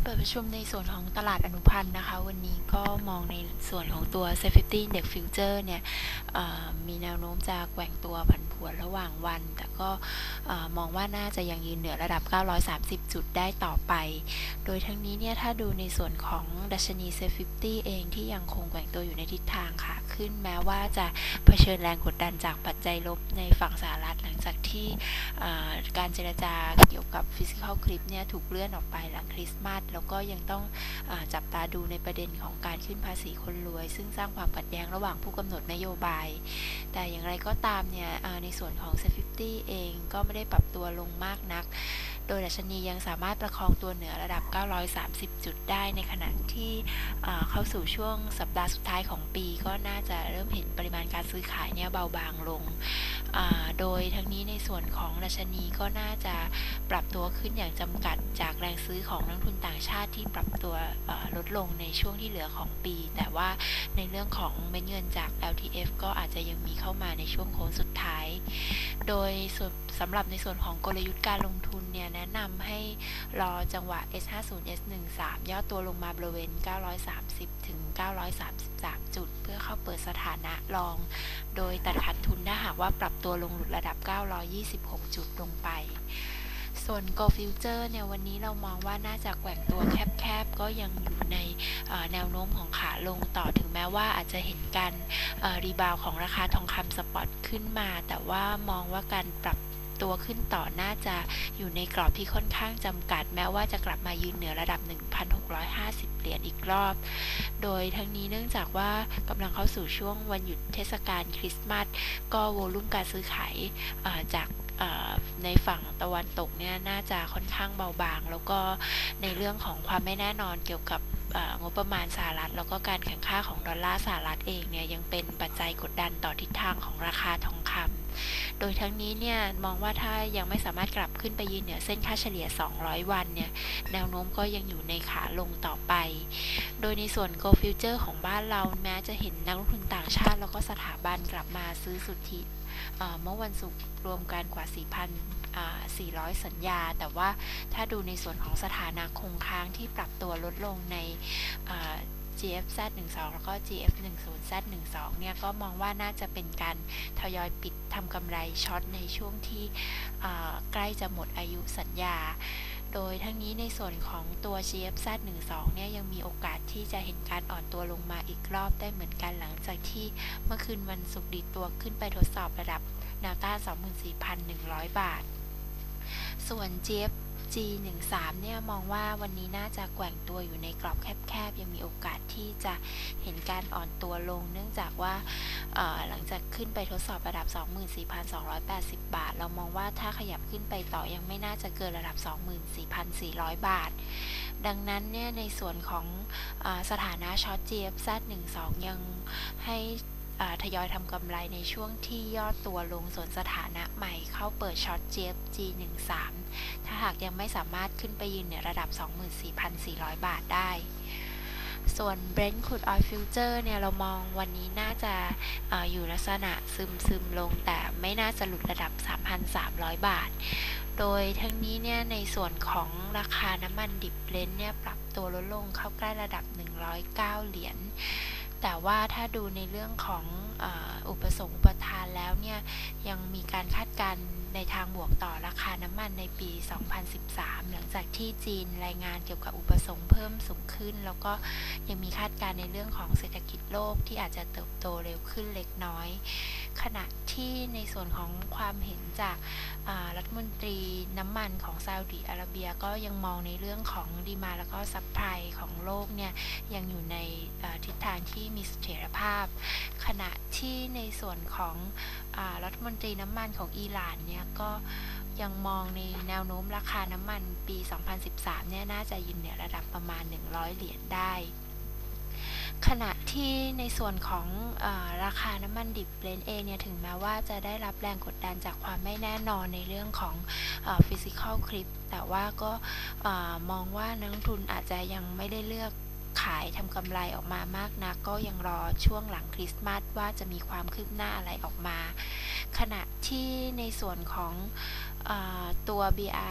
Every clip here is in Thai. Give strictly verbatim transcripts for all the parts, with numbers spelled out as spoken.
เปิดประชุมในส่วนของตลาดอนุพันธ์นะคะวันนี้ก็มองในส่วนของตัว Safety Index Future เนี่ยมีแนวโน้มจะแกว่งตัวผันผวนระหว่างวันแต่ก็มองว่าน่าจะยังยืนเหนือระดับเก้าร้อยสามสิบจุดได้ต่อไปโดยทั้งนี้เนี่ยถ้าดูในส่วนของดัชนี Safe ห้าสิบ เองที่ยังคงแกว่งตัวอยู่ในทิศทางค่ะขึ้นแม้ว่าจะเผชิญแรงกดดันจากปัจจัยลบในฝั่งสหรัฐหลังจากที่การเจรจาเกี่ยวกับ Physical Cliff เนี่ยถูกเลื่อนออกไปหลังคริสต์มาสแล้วก็ยังต้องอาจับตาดูในประเด็นของการขึ้นภาษีคนรวยซึ่งสร้างความขัดแย้งระหว่างผู้กำหนดนโยบายแต่อย่างไรก็ตามเนี่ยในส่วนของ Safety ห้าสิบ เองก็ไม่ได้ปรับตัวลงมากนักโดยดัชนียังสามารถประคองตัวเหนือระดับเก้าร้อยสามสิบจุดได้ในขณะที่เข้าสู่ช่วงสัปดาห์สุดท้ายของปีก็น่าจะเริ่มเห็นปริมาณการซื้อขายเนี่ยเบาบางลงโดยทั้งนี้ในส่วนของดัชนีก็น่าจะปรับตัวขึ้นอย่างจำกัดจากแรงซื้อของนักทุนต่างชาติที่ปรับตัวลดลงในช่วงที่เหลือของปีแต่ว่าในเรื่องของเม็ดเงินจาก แอล ที เอฟ ก็อาจจะยังมีเข้ามาในช่วงโค้งสุดท้ายโดยสำหรับในส่วนของกลยุทธ์การลงทุนเนี่ยแนะนำให้รอจังหวะ เอส ห้าสิบ เอส สิบสาม ย่อตัวลงมาบริเวณเก้าร้อยสามสิบถึงเก้าร้อยสามสิบสามจุดเพื่อเข้าเปิดสถานะรองโดยตัดขาดทุนถ้าหากว่าปรับตัวลงหลุดระดับเก้าร้อยยี่สิบหกจุดลงไปส่วน Gold Future เนี่ยวันนี้เรามองว่าน่าจะแกว่งตัวแคบๆก็ยังอยู่ในแนวโน้มของขาลงต่อถึงแม้ว่าอาจจะเห็นการรีบาวของราคาทองคำสปอตขึ้นมาแต่ว่ามองว่าการปรับตัวขึ้นต่อน่าจะอยู่ในกรอบที่ค่อนข้างจำกัดแม้ว่าจะกลับมายืนเหนือระดับ หนึ่งพันหกร้อยห้าสิบ เหรียญอีกรอบโดยทั้งนี้เนื่องจากว่ากำลังเข้าสู่ช่วงวันหยุดเทศกาลคริสต์มาสก็โวลุ่มการซื้อขายจากในฝั่งตะวันตกเนี่ยน่าจะค่อนข้างเบาบางแล้วก็ในเรื่องของความไม่แน่นอนเกี่ยวกับงบประมาณสหรัฐแล้วก็การแข่งข้าของดอลลาร์สหรัฐเองเนี่ยยังเป็นปัจจัยกดดันต่อทิศทางของราคาทองคำโดยทั้งนี้เนี่ยมองว่าถ้ายังไม่สามารถกลับขึ้นไปยืนเหนือเส้นค่าเฉลี่ยสองร้อยวันเนี่ยแนวโน้มก็ยังอยู่ในขาลงต่อไปโดยในส่วน Gold Future ของบ้านเราแม้จะเห็นนักลงทุนต่างชาติแล้วก็สถาบันกลับมาซื้อสุทธิเมื่อวันศุกร์รวมกันกว่า สี่พันสี่ร้อย สัญญาแต่ว่าถ้าดูในส่วนของสถานะคงค้างที่ปรับตัวลดลงใน จี เอฟ แซด สิบสอง แล้วก็ จี เอฟ สิบ แซด สิบสอง เนี่ยก็มองว่าน่าจะเป็นการทยอยปิดทำกำไรช็อตในช่วงที่ใกล้จะหมดอายุสัญญาโดยทั้งนี้ในส่วนของตัว จี เอฟ แซด สิบสอง เนี่ยยังมีโอกาสที่จะเห็นการอ่อนตัวลงมาอีกรอบได้เหมือนกันหลังจากที่เมื่อคืนวันศุกร์ดีตัวขึ้นไปทดสอบระดับแนวต้าน สองหมื่นสี่พันหนึ่งร้อย บาทส่วน จี เอฟ จี สิบสาม เนี่ยมองว่าวันนี้น่าจะแกว่งตัวอยู่ในกรอบแคบๆยังมีโอกาสที่จะเห็นการอ่อนตัวลงเนื่องจากว่าหลังจากขึ้นไปทดสอบระดับ สองหมื่นสี่พันสองร้อยแปดสิบ บาทเรามองว่าถ้าขยับขึ้นไปต่อยังไม่น่าจะเกินระดับ สองหมื่นสี่พันสี่ร้อย บาทดังนั้นเนี่ยในส่วนของสถานะช็อต จี เอฟ แซด สิบสอง ยังให้ทยอยทำกำไรในช่วงที่ย่อตัวลงส่วนสถานะใหม่เข้าเปิดช็อต จี เอฟ จี สิบสาม ถ้าหากยังไม่สามารถขึ้นไปยืนในระดับ สองหมื่นสี่พันสี่ร้อย บาทได้ส่วน Brent Crude Oil Future เนี่ยเรามองวันนี้น่าจะออยู่ลักษณะซึมซึมลงแต่ไม่น่าจะหลุดระดับ สามพันสามร้อย บาทโดยทั้งนี้เนี่ยในส่วนของราคาน้ำมันดิบ Brent เนี่ยปรับตัวลดลงเข้าใกล้ระดับหนึ่งร้อยเก้าเหรียญแต่ว่าถ้าดูในเรื่องของอุปสงค์อุปทานแล้วเนี่ยยังมีการคาดการณ์ในทางบวกต่อราคาน้ำมันในปี สองพันสิบสาม หลังจากที่จีนรายงานเกี่ยวกับอุปสงค์เพิ่มสูงขึ้นแล้วก็ยังมีคาดการณ์ในเรื่องของเศรษฐกิจโลกที่อาจจะเติบโตเร็วขึ้นเล็กน้อยขณะที่ในส่วนของความเห็นจากรัฐมนตรีน้ำมันของซาอุดิอาระเบียก็ยังมองในเรื่องของดีมานด์แล้วก็ซัพพลายของโลกเนี่ยยังอยู่ในทิศทางที่มีเสถียรภาพขณะที่ในส่วนของรัฐมนตรีน้ำมันของอิหร่านเนี่ยก็ยังมองในแนวโน้มราคาน้ำมันปี สองพันสิบสาม เนี่ยน่าจะยืนเหนือระดับประมาณหนึ่งร้อยเหรียญได้ขณะที่ในส่วนของอราคาน้ำมันดิบเบรนท์เองเนี่ยถึงแม้ว่าจะได้รับแรงกดดันจากความไม่แน่นอนในเรื่องของฟิสิคอลคลิปแต่ว่าก็มองว่านักลงทุนอาจจะยังไม่ได้เลือกขายทำกำไรออกมามากนักก็ยังรอช่วงหลังคริสต์มาสว่าจะมีความคืบหน้าอะไรออกมาขณะที่ในส่วนของอตัว บี อาร์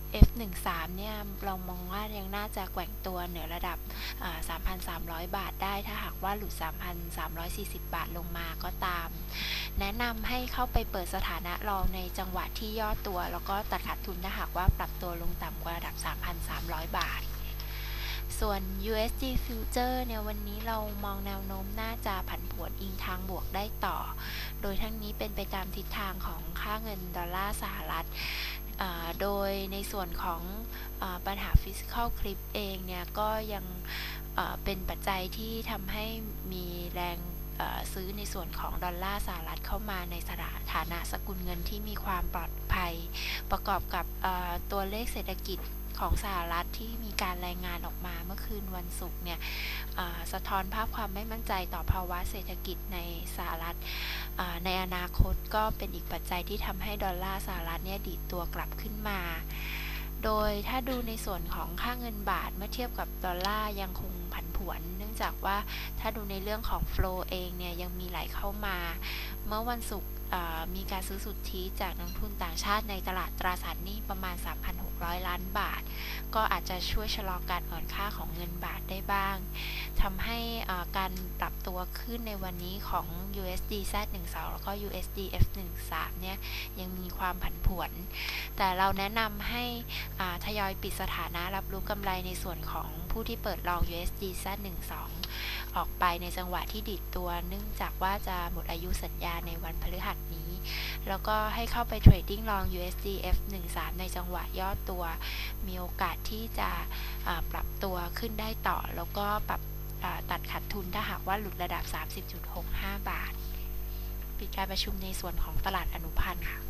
เอฟ หนึ่งสาม เนี่ยเรามองว่ายังน่าจะแกว่งตัวเหนือระดับ สามพันสามร้อย บาทได้ถ้าหากว่าหลุด สามพันสามร้อยสี่สิบ บาทลงมาก็ตามแนะนำให้เข้าไปเปิดสถานะรองในจังหวะที่ย่อตัวแล้วก็ตัดขาดทุนถ้าหากว่าปรับตัวลงต่ำกว่าระดับ สามพันสามร้อย บาทส่วน ยู เอส ดี Future เนี่ยวันนี้เรามองแนวโน้มน่าจะผันผวนอิงทางบวกได้ต่อโดยทั้งนี้เป็นไปตามทิศทางของค่าเงินดอลลาร์สหรัฐโดยในส่วนของอปัญหา Physical Cliff เองเนี่ยก็ยังเป็นปัจจัยที่ทำให้มีแรงซื้อในส่วนของดอลลาร์สหรัฐเข้ามาในฐานะสกุลเงินที่มีความปลอดภัยประกอบกับตัวเลขเศรษฐกิจของสหรัฐที่มีการรายงานออกมาเมื่อคืนวันศุกร์เนี่ยสะท้อนภาพความไม่มั่นใจต่อภาวะเศรษฐกิจในสหรัฐในอนาคตก็เป็นอีกปัจจัยที่ทำให้ดอลลาร์สหรัฐเนี่ยดีดตัวกลับขึ้นมาโดยถ้าดูในส่วนของค่าเงินบาทเมื่อเทียบกับดอลลาร์ยังคงผันผวนเนื่องจากว่าถ้าดูในเรื่องของโฟลว์เองเนี่ยยังมีไหลเข้ามาเมื่อวันศุกร์มีการซื้อสุทธิจากนักทุนต่างชาติในตลาดตราสารหนี้ประมาณ สามพันหกร้อย ล้านบาทก็อาจจะช่วยชะลอการอ่อนค่าของเงินบาทได้บ้างทำให้การปรับตัวขึ้นในวันนี้ของ ยู เอส ดี แซด หนึ่งสอง แล้วก็ ยู เอส ดี เอฟ หนึ่งสาม เนี่ยยังมีความผันผวนแต่เราแนะนำให้ทยอยปิดสถานะรับรู้กำไรในส่วนของผู้ที่เปิดลอง ยู เอส ดี แซด หนึ่งสอง ออกไปในจังหวะที่ดิดตัวเนื่องจากว่าจะหมดอายุสัญญาในวันพฤหัสนี้แล้วก็ให้เข้าไปเทรดดิ้งลอง ยู เอส ดี เอฟ หนึ่งสาม ในจังหวะย่อตัวมีโอกาสที่จะปรับตัวขึ้นได้ต่อแล้วก็ปรับตัดขาดทุนถ้าหากว่าหลุดระดับ สามสิบจุดหกห้า บาทปิดการประชุมในส่วนของตลาดอนุพันธ์ค่ะ